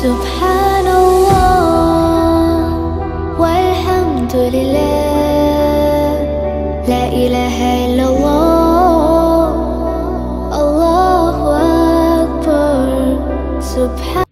سبحان الله والحمد لله، لا إله إلا الله، الله أكبر. سبحان